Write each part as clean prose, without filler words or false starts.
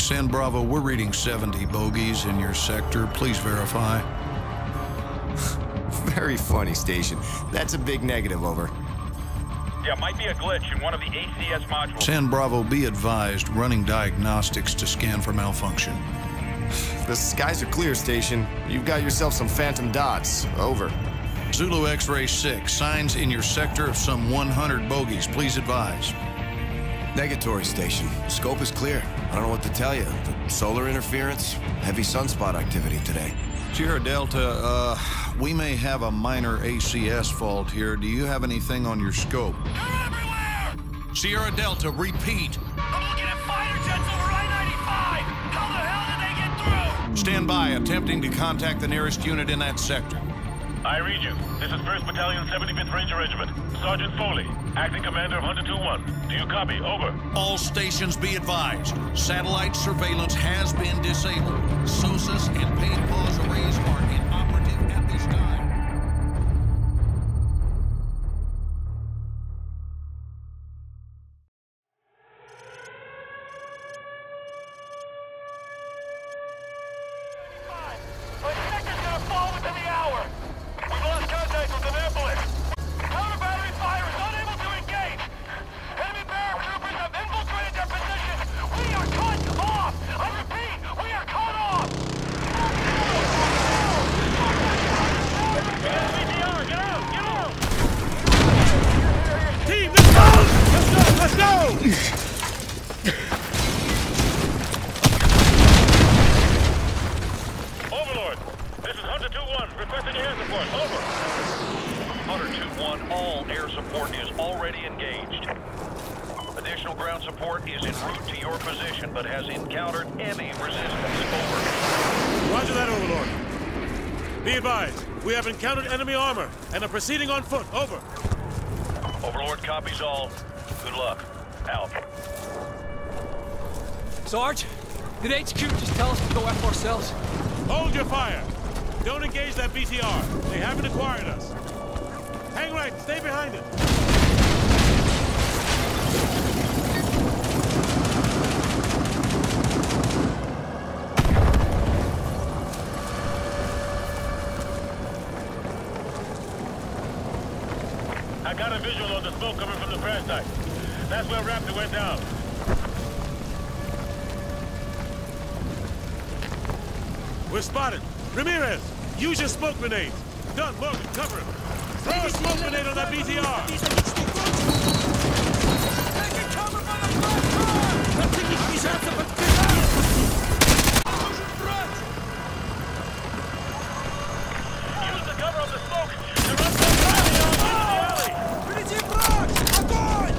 San Bravo, we're reading 70 bogeys in your sector. Please verify. Very funny, Station. That's a big negative, over. Yeah, might be a glitch in one of the ACS modules. San Bravo, be advised, running diagnostics to scan for malfunction. The skies are clear, Station. You've got yourself some phantom dots. Over. Zulu X-Ray 6, signs in your sector of some 100 bogeys. Please advise. Negatory, Station. Scope is clear. I don't know what to tell you. But solar interference, heavy sunspot activity today. Sierra Delta, we may have a minor ACS fault here. Do you have anything on your scope? They're everywhere! Sierra Delta, repeat. I'm looking at fighter jets over I-95! How the hell did they get through? Stand by, attempting to contact the nearest unit in that sector. I read you. This is 1st Battalion, 75th Ranger Regiment. Sergeant Foley, acting commander of Hunter 2-1. Do you copy? Over. All stations be advised. Satellite surveillance has been disabled. SOSUS and paid pause arrays are inoperative at this time. My sector's gonna fall within the hour! We've lost contact with Annapolis! Counter battery fire is unable to engage! Enemy paratroopers have infiltrated their positions! We are cut off! I repeat, we are cut off! VTR, get out! Get out! Team, let's go! Let's go! Let's go! Overlord, this is Hunter 2-1, requesting air support. Over. Hunter 2-1, all air support is already engaged. Additional ground support is en route to your position, but has encountered any resistance. Over. Roger that, Overlord. Be advised, we have encountered enemy armor and are proceeding on foot. Over. Overlord copies all. Good luck. Out. Sarge, did HQ just tell us to go F ourselves? Hold your fire. Don't engage that BTR. They haven't acquired us. Hang right. Stay behind it. I got a visual on the smoke coming from the crash site. That's where Raptor went down. We're spotted. Ramirez, use your smoke grenades. Done. Logan, cover him. Throw a smoke grenade on that BTR. Taking cover by the Raptor! I'm taking these shots up a Use the cover of the smoke. They're up the alley. Впереди враг! Огонь!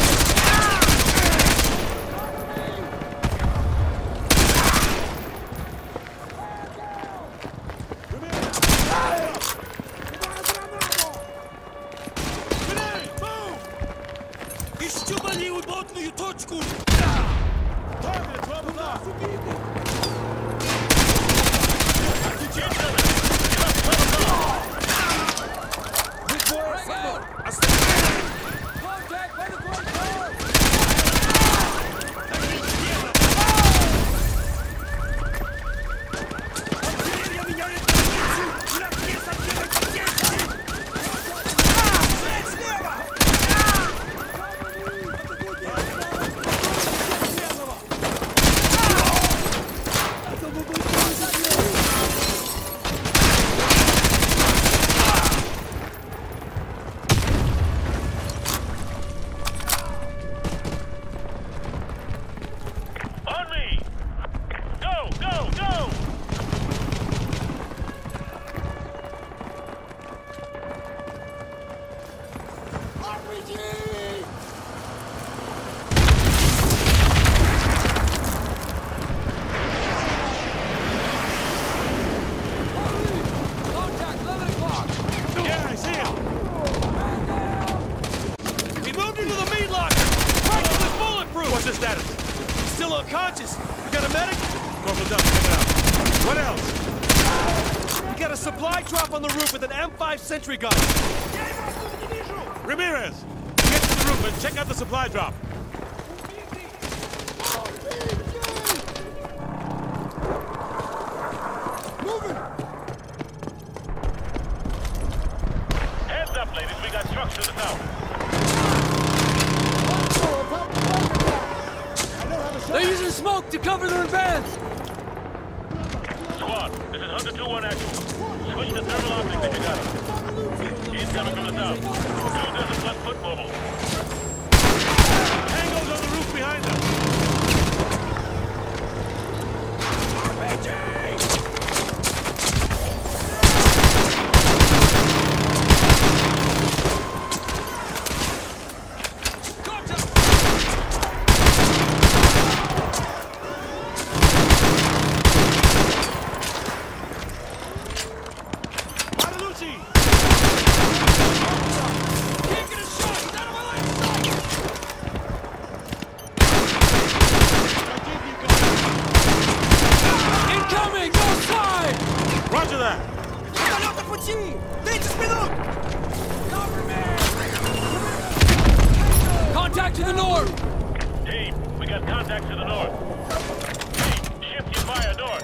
Ищу болевую ботную точку! Target, 12 o'clock. Contact by the great power! On me! Go, go, go! Contact 11 o'clock! Yeah, I see him. He moved into the meat locker! Rifle is bulletproof! What's his status? Still unconscious. You got a medic? Corporal Dunn, check it out. What else? We got a supply drop on the roof with an M5 sentry gun. Ramirez, get to the roof and check out the supply drop. smoke to cover their advance! Squad, this is Hunter 2-1 actual. Switch to thermal optics if you got it. Incoming from the south. Two dozen plus foot mobile. Tango's on the roof behind us! Contact to the north! Team, we got contact to the north. Team, shift your fire north.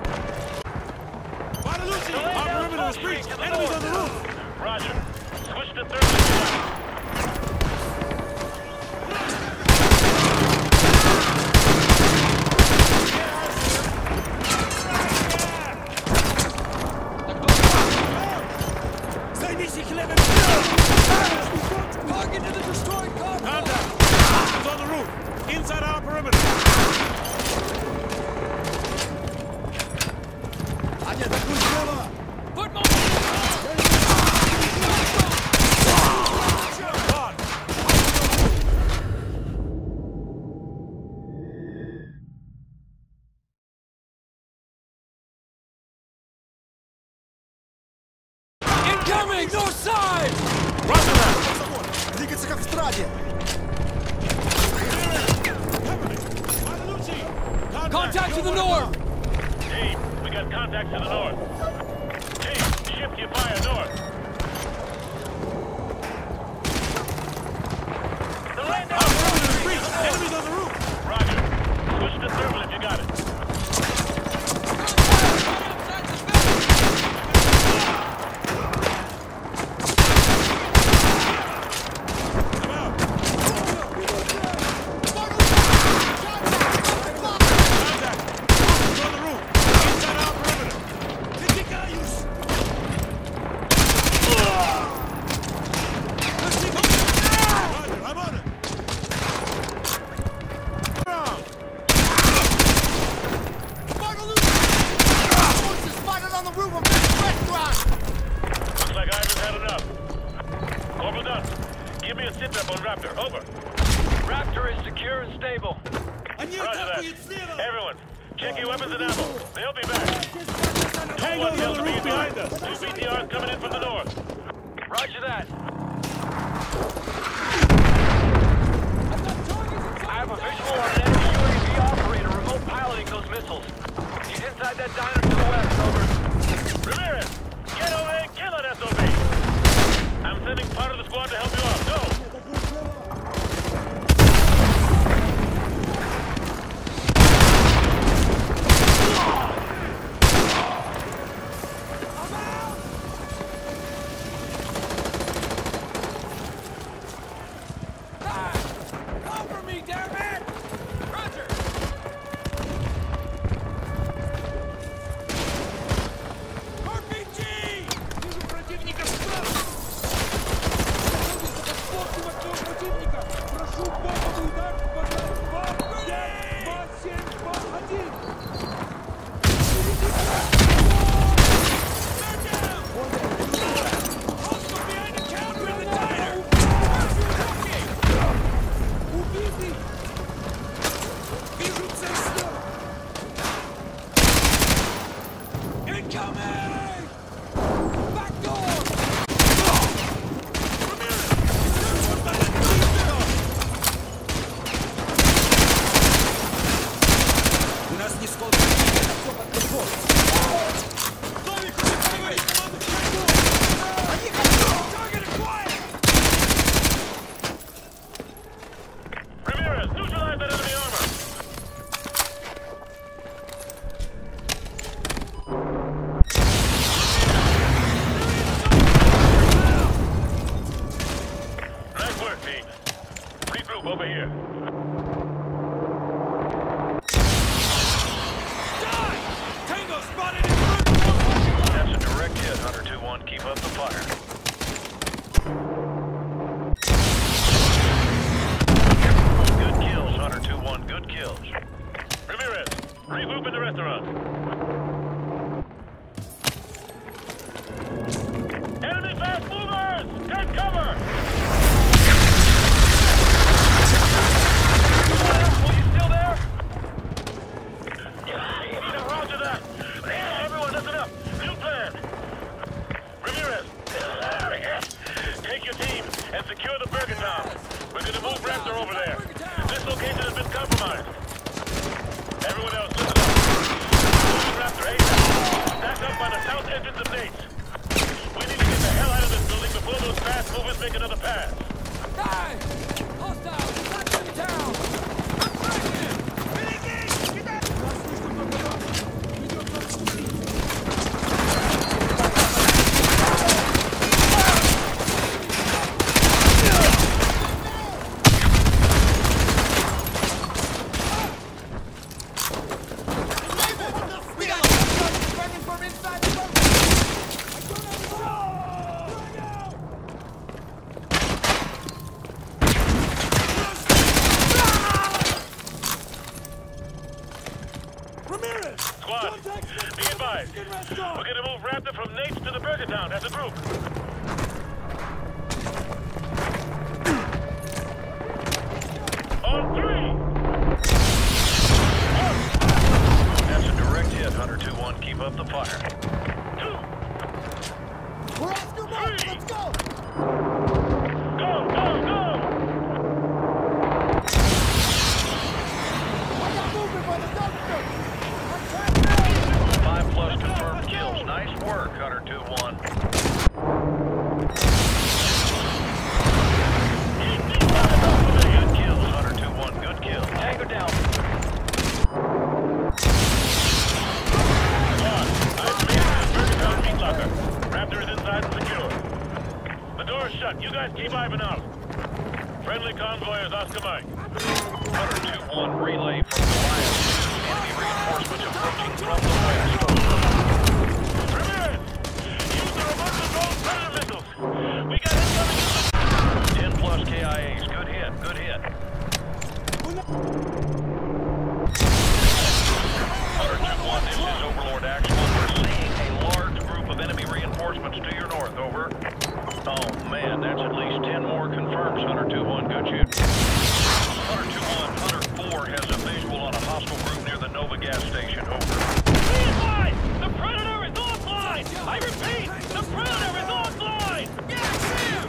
Guadalupe! Our perimeter is breached! Enemies on the roof! Roger. Switch to thermal. Target to the destroyed car! Contact! Hostiles on the roof! Inside our perimeter! Foot mobile! Incoming! North side! Roger that! Двигаться как в страде! Contact to the north! Team, we got contact to the north. Team, shift your fire north. Our perimeter is breached! Enemies on the roof! Roger. Switch to thermal if you got it. Give me a sit-rep on Raptor. Over. Raptor is secure and stable. Roger that. Everyone, check your weapons and ammo. They'll be back. Tango's on the roof behind us! Two BTRs coming in from the north. Roger that. I have a visual on an enemy UAV operator remote piloting those missiles. He's inside that diner to the west. Over. Ramirez, get over there and kill that SOB. I'm sending part of the squad to help you out. Go! Cover me, damn it! Roger! RPG! Вижу противника справа! противника! Прошу бомбовый удар по 2-7-2-1! Over here. 2-1, keep up the fire. Good kills, Hunter 2-1, good kills. Ramirez, regroup in the restaurant. Enemy fast movers! Take cover! Will you still there? Roger that! Everyone, listen up! New plan! Ramirez, take your team and secure the Burger Town. We're gonna move Raptor over there. This location has been compromised. Everyone else, listen up. Move Raptor ASAP. Stack up by the south entrance of Nate's. We need to get the hell out of this building before those fast movers make another pass. Guys! Hostile! Not in town! I'm breaking! Get that! We got running from inside the boat! Squad, be advised. We're gonna move Raptor from Nate's to the Burger Town as a group. On 3! 1! That's a direct hit, Hunter 2-1, keep up the fire. 2! We're off your mark! Let's go! Go, go, go! I got movement by the dumpster! 5+ confirmed kills. Nice work, Hunter 2-1. Good kills, Hunter 2-1. Good kill. Tango down. I've made the Burger Town meat locker. Raptor is inside and secure. The door is shut. You guys keep Ivan out. Friendly convoy is Oscar Mike. Hunter 2-1 relay from Goliath. Enemy reinforcements approaching from the west. Ramirez! Use the remote control predator missiles! We got incoming! 10+ KIAs. Good hit. Good hit. Hunter 2-1, this is Overlord Actual. We're seeing a large group of enemy reinforcements to your north. Over. Oh, man, that's at least 10 more confirms, Hunter 2-1. Good shoot. Hunter 2-1, Hunter 4 has a visual on a hostile group near the Nova gas station. Over. Be advised! The Predator is offline! I repeat, the Predator is offline! Yeah, Sam!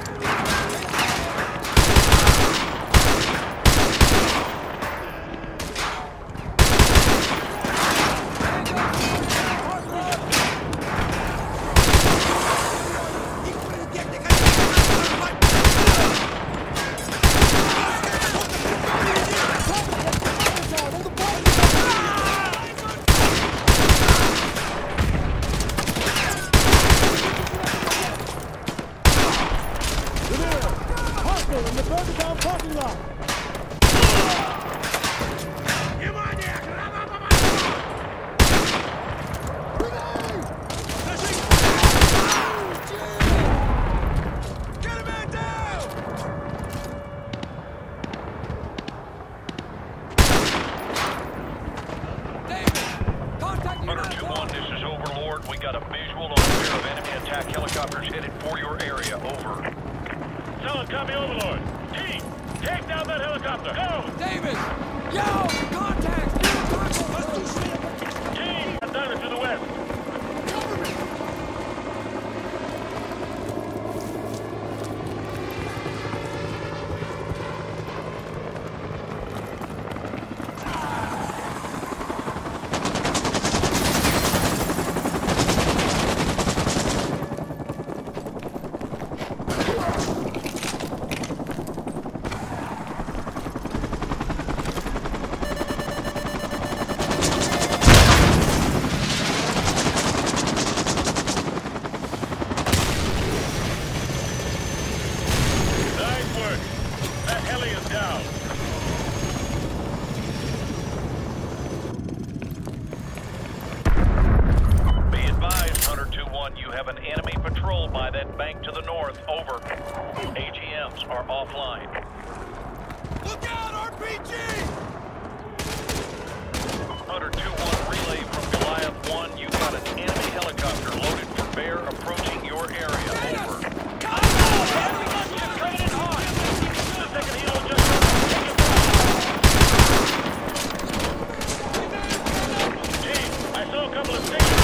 Hunter 2-1, this is Overlord. We got a visual on a pair of enemy attack helicopters headed for your area. Over. Solid copy, Overlord. Team, take down that helicopter. Go! Davis! Yo! Contact! Let's do shit! Team, I'm down to the west. Hunter 2-1, you have an enemy patrol that bank to the north, over. AGMs are offline. Look out, RPG! Hunter 2-1 relay from Goliath 1. You've got an enemy helicopter loaded for bear approaching your area, over. Coming in hot! The second helo just... Team, I saw a couple of stations.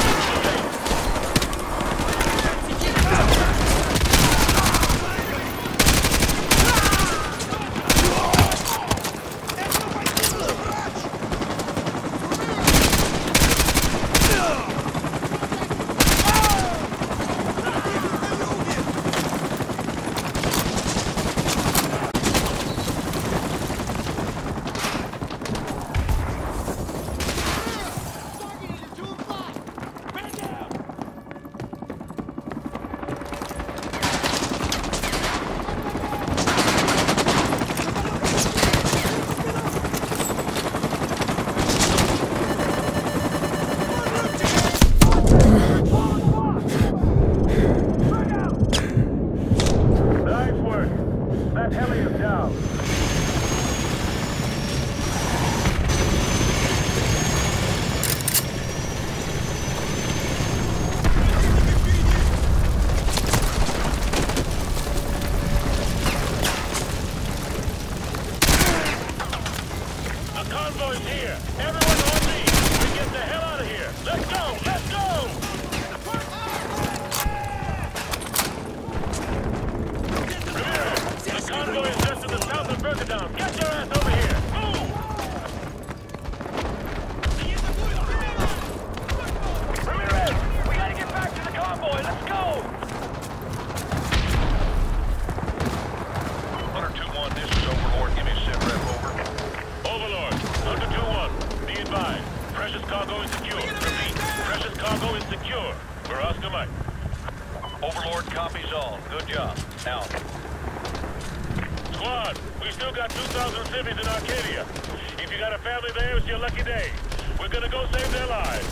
Overlord copies all. Good job. Out. Squad, we still got 2,000 civvies in Arcadia. If you got a family there, it's your lucky day. We're gonna go save their lives.